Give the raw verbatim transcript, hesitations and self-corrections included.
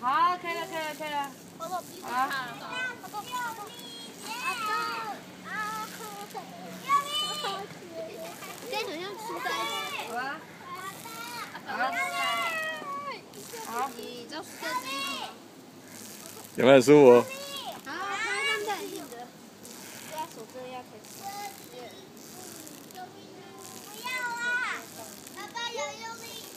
好，可以了，可以了，可以了。好。 这好像吃在一起。 好啊。好。好。 你就是这里。 有没有舒服？ 好，慢慢的，硬的。不要手这样开始。不要啊！爸爸有用力。